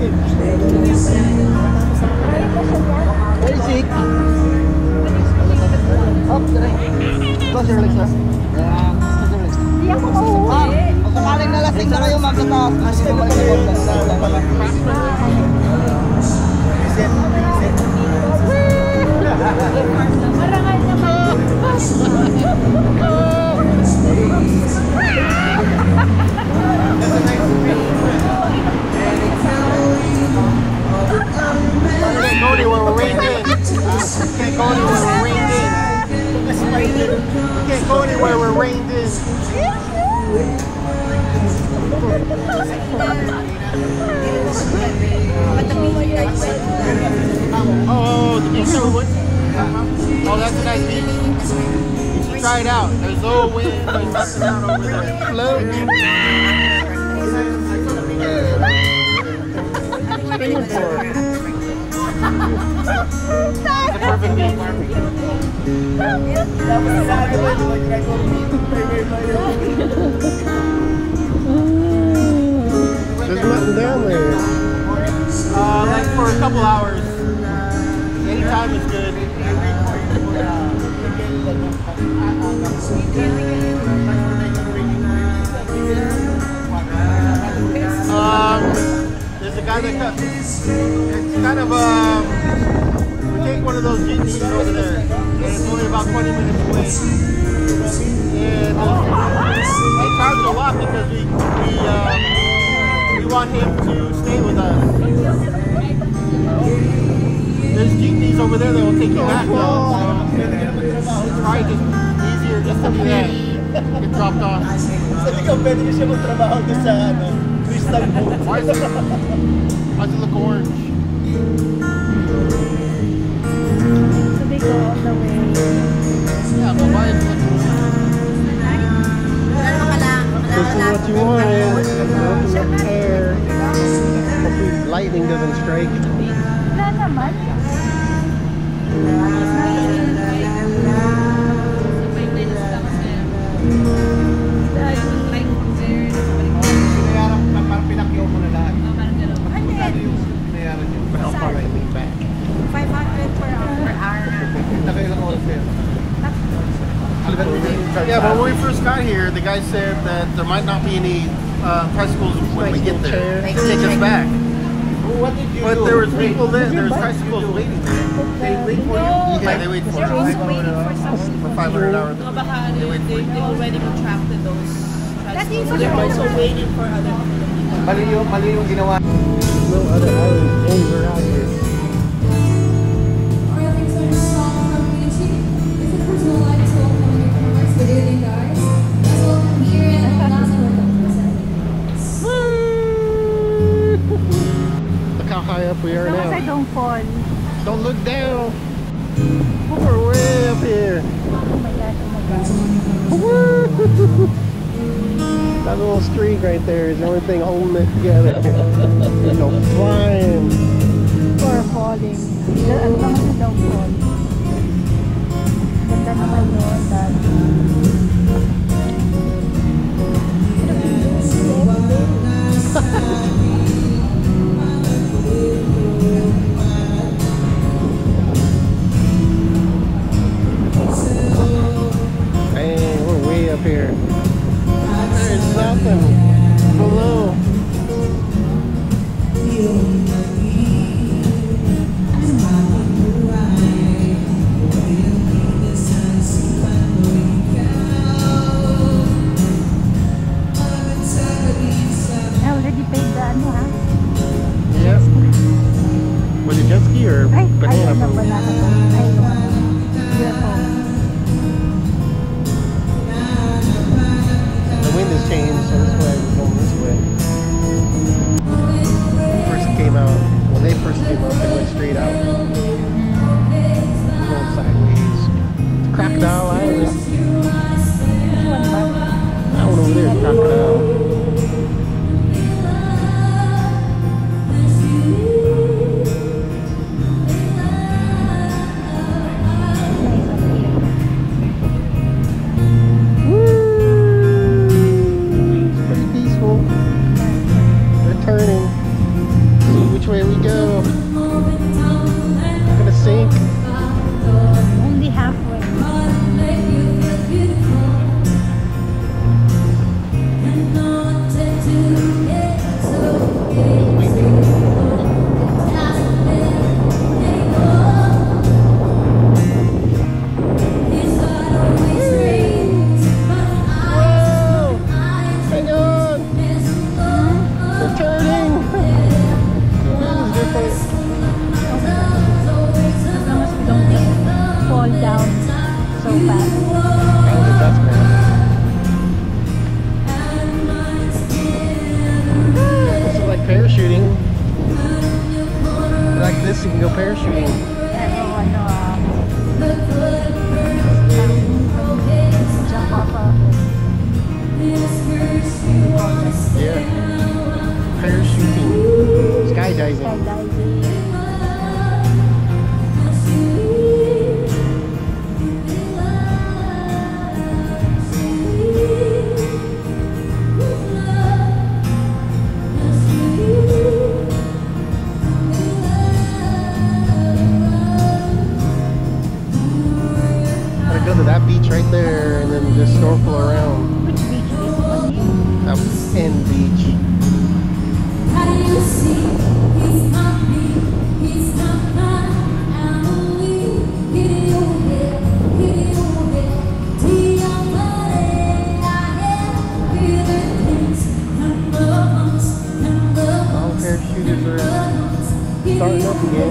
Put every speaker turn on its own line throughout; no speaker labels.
Basic. Up, close your legs, ha?
Hindi ako mauwi.
Kung sakaling nalasing na kayo, ma'am, sa taas. Kasi bumalik sa bot.
Marangal naman.
Can't go anywhere, we're reined in. Can't go anywhere, we're reined in. Can't go anywhere, we're reined in. Oh, the beach over. Oh, that's a nice beach. You should try it out. There's no wind, there's nothing out over there. Float. It's a perfect beach.
There's nothing down there.
Like for a couple hours. Anytime is good. There's a guy that it's kind of we take one of those jeepneys over there, and it's only about 20 minutes away. And they charge a lot because we want him to stay with us. There's jeepneys over there that will take you back though, so it's probably just easier just to do that. Get dropped off.
Sabi ko, pwede ko siya magtrabaho doon sa crystal boat.
Why does it look orange?
So they go all the way.
Yeah, but why does it look orange?
This is what you wanted. Open up air. Hopefully lightning doesn't strike.
Wala naman.
Parang pinakyaw mo na lahat.
I'll probably lean back.
500 per hour.
Nakailang oras kayo?
Yeah, but when we first got here, the guy said that there might not be any tricycles when we get there to take us back.
What did you
But
do?
there was people there. There was tricycles waiting there.
They wait for you?
Yeah, they wait for
They're
us
also waiting for some.
for 500 hours.
No, baka they already contracted those
That
transfers.
is
So they're also waiting for other
Mali yung ginawa.
No other island anywhere out here.
Our things are strong community. It's a personal life as well coming in from us. Good evening, guys. Let's welcome here and welcome
Look how high up we are
As long as I
now.
don't fall.
Don't look down. We're way up here.
Oh my God, oh my God.
That little streak right there is the only thing holding it together. Go flying.
Or falling. As long as you don't fall. Ganda naman yun.
Man, we're way up here. There's nothing below.
I already paid the ano ha?
Yep. Was it jet ski or
Ay,
banana
ayun na
boat?
pala. Ay, yung ano. Beautiful.
The wind has changed, so that's why we're going this way. First came out, when they first came out, they went straight out. We're going sideways. Crocodile Island. That one over there is Crocodile. you can go parachuting.
Ano, jump off of
Yeah. Parachuting. Skydiving.
skydiving.
Gotta go to that beach right there and then just snorkel around.
Which beach is this one?
That end beach.
How do you see? He's not me. He's not mine. I'm only hitting your head, hitting your head.
All parachuters are starting up again.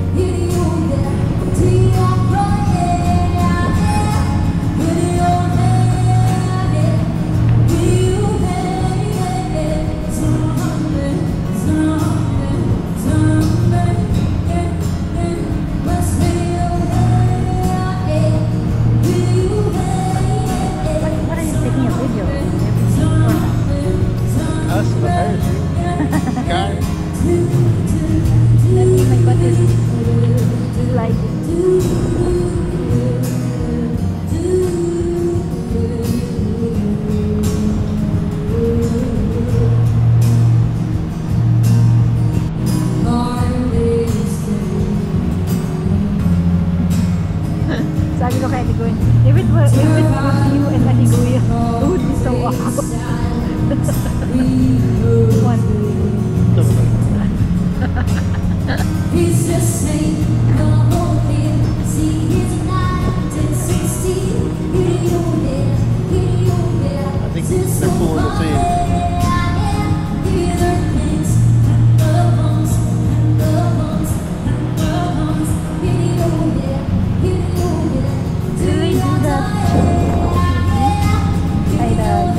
What are you taking a video?
Us in the parachute. Guys.
Let's see my butt is sliding. Sabi ko kay Anigoy, if it was you and Anigoy, it would be so awkward. One.
He's just saying the whole thing. See his 1960.
I think they're pulling us in.
Do they do that? Ay,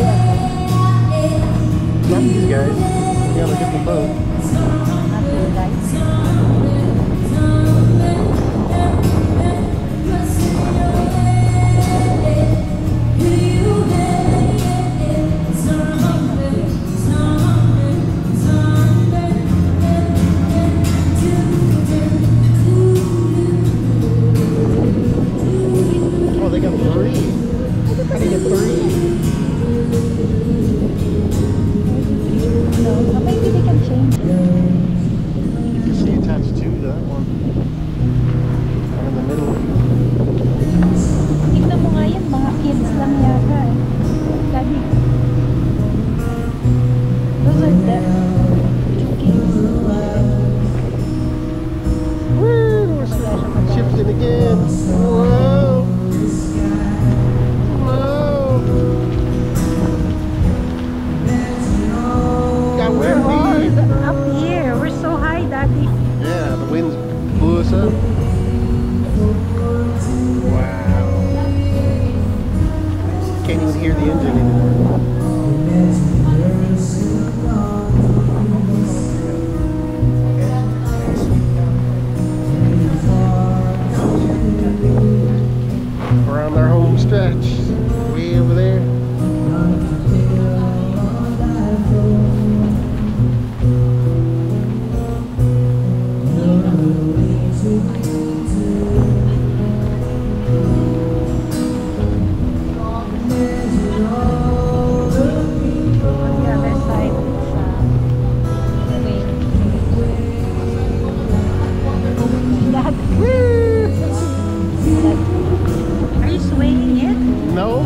Not these guys. Yeah, look at the boat.
not these guys.
Oh, they got three. How do you get three?
So maybe they can change it.
You can see attached to that one. One in the middle.
Tignan mo nga yan, mga kids lang yata eh. Daddy. Those are the kids.
Woo! Shifting again. Whoa! Whoa! Got
We're all
windy.
up here. We're so high, Daddy.
Yeah, the winds blew us up. Wow. Can't even hear the engine anymore. We're on our home stretch. Way over there.
On the other side, Dad. Dad. Are you swinging it?
No.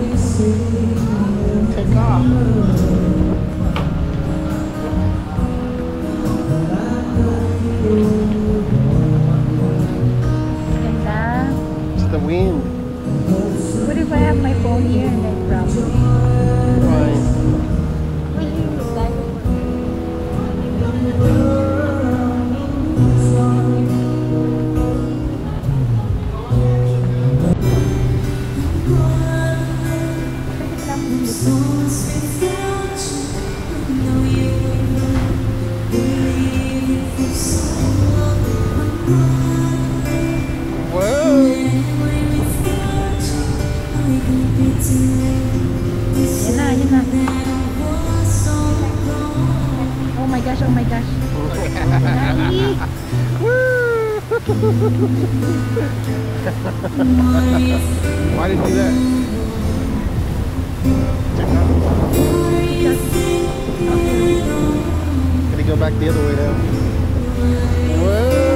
Take off.
Ganda.
It's the wind.
What if I have my phone here and I drop it?
Fine.
gosh, oh my gosh. Daddy.
Why did you do that? Can he go back the other way now? Whoa!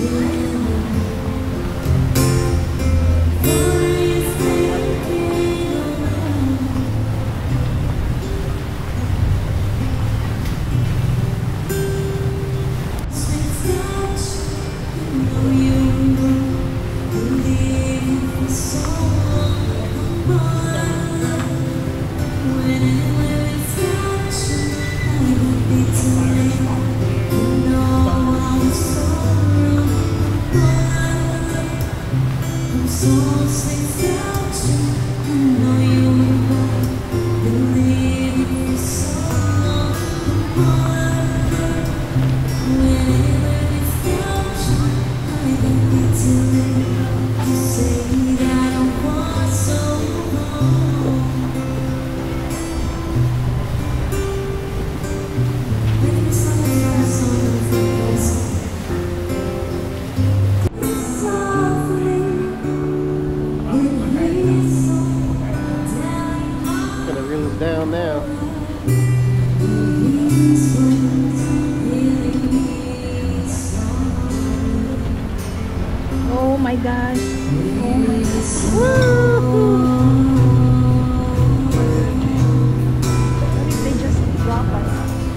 Down now.
Oh my gosh. Oh my gosh. What if they just drop us?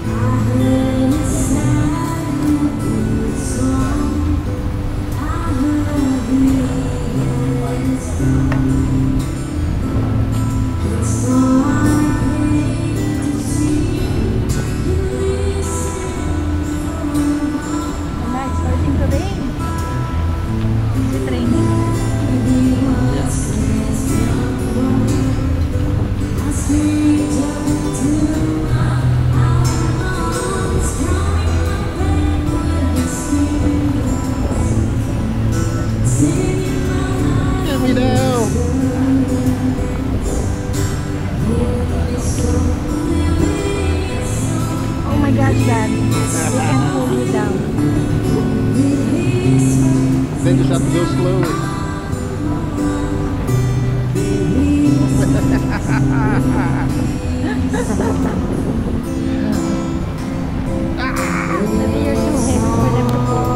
Dad, we can pull you down.
Then just have to go slowly.
Maybe you're too heavy for them to pull.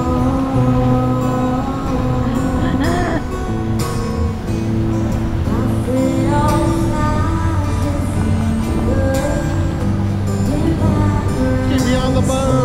Get me on the boat.